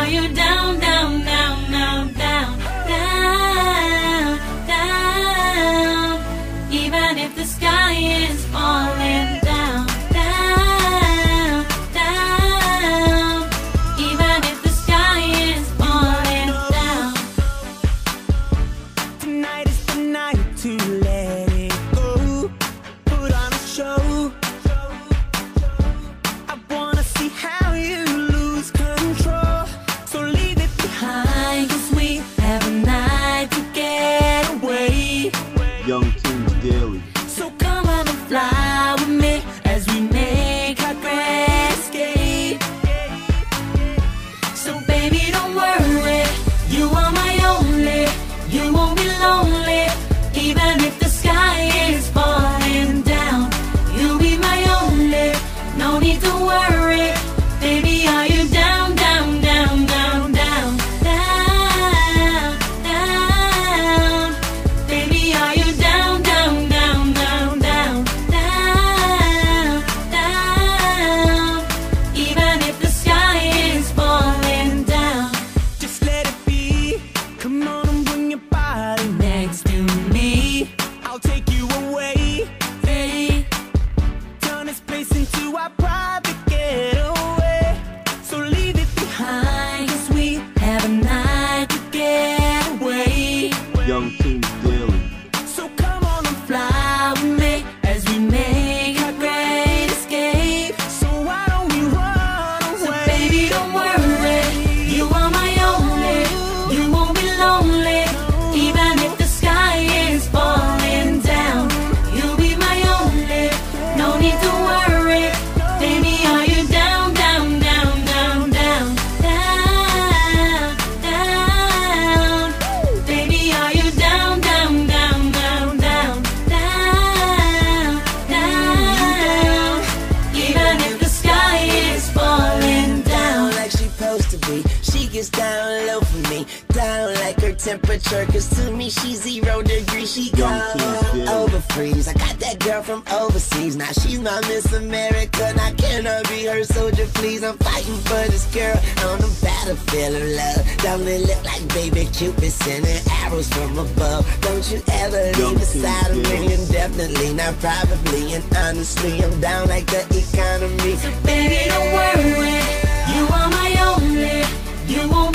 are you down, down, down, down, down, down, down? Even if the sky is falling down, down, down. Even if the sky is falling down. Tonight is the night to let it go. Put on a show. I wanna see how you lose control. So leave it behind, 'cause we have a night to get away. Young Kings Daily. So come on and fly with me as we make our great escape. So baby, don't worry, you are my only. You won't be lonely, even if the sky is falling down. You'll be my only, no need to worry. Baby, are you down, down, down, down, down, down, down? Baby, are you down, down, down, down, down, down, down? Even if the sky is falling down, just let it be. Come on and bring your body next to me. I'll take you away, hey. Turn this place into our private getaway. So leave it behind, 'cause we have a night to get away. Young Kings Daily. So come on and fly with me as we make our great escape. So why don't we run away? So baby, don't worry, you are my only. You won't be lonely, even if the sky is falling down. You'll be my only, no need to worry. Baby, are you down, down, down, down, down, down, down? Baby, are you down, down, down, down, down, down, down? Even if the sky is falling down. Like she supposed to be, she gets down low for me, down like her temperature, 'cause to me she's 0 degrees. She Young Kings go Daily. over freeze. I got that girl from overseas, now she's my Miss America. Now can I be her soldier, please? I'm fighting for this girl on the battlefield of love. Don't it look like baby Cupid sending arrows from above? Don't you ever Young leave aside of Kings me, Daily. indefinitely, not probably, and honestly, I'm down like the economy. So baby, don't worry, you are my only. You won't